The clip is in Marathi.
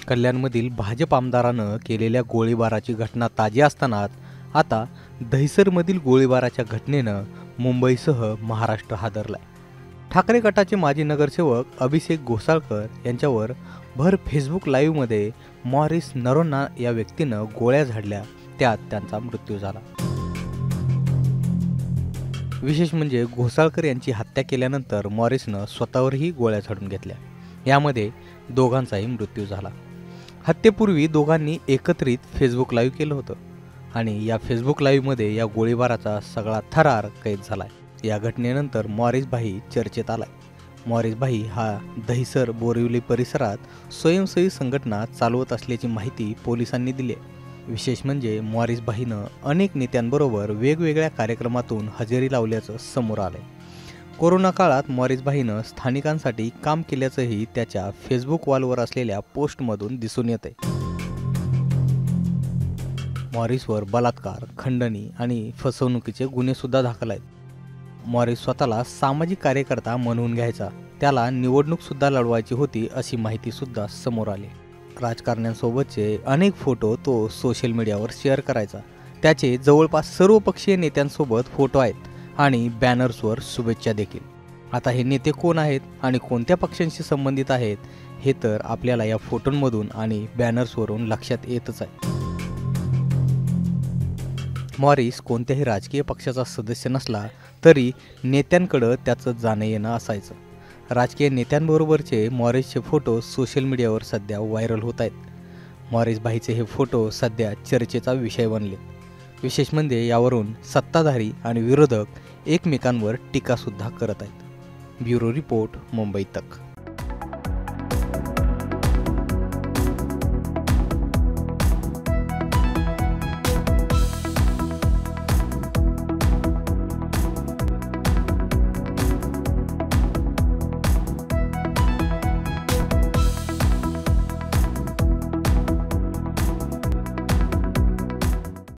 कल्याणमधील भाजप आमदारानं केलेल्या गोळीबाराची घटना ताजी असतानाच आता दहिसरमधील गोळीबाराच्या घटनेनं मुंबईसह महाराष्ट्र हादरलाय। ठाकरे गटाचे माजी नगरसेवक अभिषेक घोसाळकर यांच्यावर भर फेसबुक लाईव्हमध्ये मॉरिस नरोन्ना या व्यक्तीनं गोळ्या झाडल्या, त्यात त्यांचा मृत्यू झाला। विशेष म्हणजे घोसाळकर यांची हत्या केल्यानंतर मॉरिसनं स्वतःवरही गोळ्या झाडून घेतल्या। यामध्ये दोघांचाही मृत्यू झाला। हत्येपूर्वी दोघांनी एकत्रित फेसबुक लाईव्ह केलं होतं आणि या फेसबुक लाईव्हमध्ये या गोळीबाराचा सगळा थरार कैद झालाय। या घटनेनंतर मॉरिस भाई चर्चेत आलाय। मॉरिस भाई हा दहिसर बोरिवली परिसरात स्वयंसेवी संघटना चालवत असल्याची माहिती पोलिसांनी दिली आहे। विशेष म्हणजे मॉरिस भाईनं अनेक नेत्यांबरोबर वेगवेगळ्या कार्यक्रमातून हजेरी लावल्याचं समोर आलंय। कोरोना काळात मॉरिस भाईनं स्थानिकांसाठी काम केल्याचंही त्याच्या फेसबुक वॉलवर असलेल्या पोस्टमधून दिसून येतंय। मॉरिसवर बलात्कार, खंडणी आणि फसवणुकीचे गुन्हे सुद्धा दाखल आहेत। मॉरिस स्वतःला सामाजिक कार्यकर्ता म्हणून घ्यायचा, त्याला निवडणूक सुद्धा लढवायची होती अशी माहिती सुद्धा समोर आली। राजकारण्यांसोबतचे अनेक फोटो तो सोशल मीडियावर शेअर करायचा। त्याचे जवळपास सर्व पक्षीय नेत्यांसोबत फोटो आहेत आणि बॅनर्सवर शुभेच्छा देखील। आता हे नेते कोण आहेत आणि कोणत्या पक्षांशी संबंधित आहेत हे तर आपल्याला या फोटोंमधून आणि बॅनर्सवरून लक्षात येतच आहे। मॉरिस कोणत्याही राजकीय पक्षाचा सदस्य नसला तरी नेत्यांकडं त्याचं जाणं येणं असायचं। राजकीय नेत्यांबरोबरचे मॉरिसचे फोटो सोशल मीडियावर सध्या व्हायरल होत आहेत। मॉरिस भाईचे हे फोटो सध्या चर्चेचा विषय बनले। विशेष म्हणजे यावरून सत्ताधारी आणि विरोधक एकमेकांवर टीकासुद्धा करत आहेत। ब्युरो रिपोर्ट, मुंबई तक।